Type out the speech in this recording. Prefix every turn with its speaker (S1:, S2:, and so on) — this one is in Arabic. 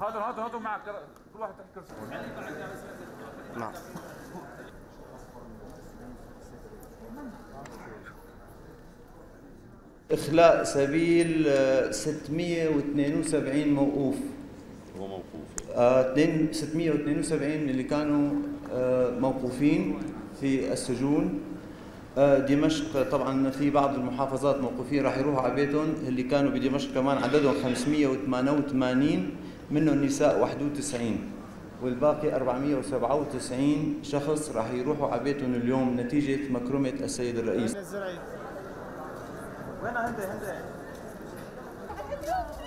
S1: هاتوا معك كل واحد تحت كرسي.
S2: نعم. إخلاء سبيل 672 موقوف.
S3: هو موقوف
S2: 672 اللي كانوا موقوفين في السجون. دمشق طبعا في بعض المحافظات موقوفين راح يروحوا على بيتهم، اللي كانوا بدمشق كمان عددهم 588 منهم نساء 91 والباقي 497 شخص راح يروحوا على بيتهم اليوم نتيجة مكرمة السيد الرئيس.
S4: وين هندي